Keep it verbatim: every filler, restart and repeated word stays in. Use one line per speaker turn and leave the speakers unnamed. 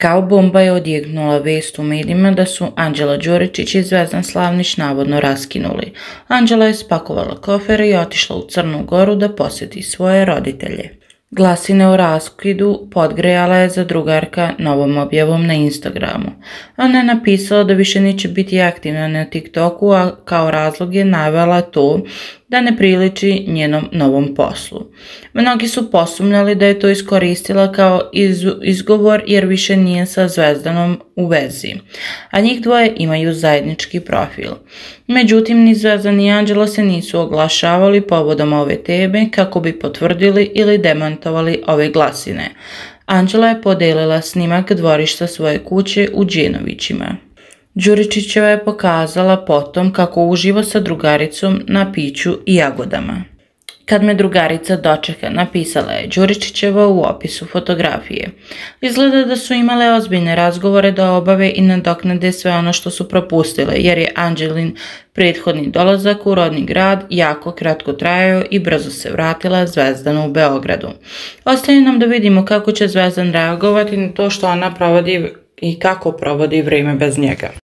Kao bomba je odjeknula vest u medijima da su Anđela Đuričić i Zvezdan Slavnić navodno raskinuli. Anđela je spakovala kofere i otišla u Crnu Goru da posjeti svoje roditelje. Glasine o raskidu podgrejala je za drugarka novom objavom na Instagramu. Ona je napisala da više neće biti aktivna na TikToku, a kao razlog je navela to da ne priliči njenom novom poslu. Mnogi su posumnjali da je to iskoristila kao iz, izgovor jer više nije sa Zvezdanom u vezi, a njih dvoje imaju zajednički profil. Međutim, ni Zvezdan ni Anđela se nisu oglašavali povodom ove teme kako bi potvrdili ili demantovali ove glasine. Anđela je podelila snimak dvorišta svoje kuće u Đenovićima. Đuričićeva je pokazala potom kako uživa sa drugaricom na piću i jagodama. Kad me drugarica dočeka, napisala je Đuričićeva u opisu fotografije. Izgleda da su imale ozbiljne razgovore da obave i nadoknade sve ono što su propustile, jer je Anđelin prethodni dolazak u rodni grad jako kratko trajao i brzo se vratila Zvezdana u Beogradu. Ostaje nam da vidimo kako će Zvezdan reagovati na to što ona provodi i kako provodi vrijeme bez njega.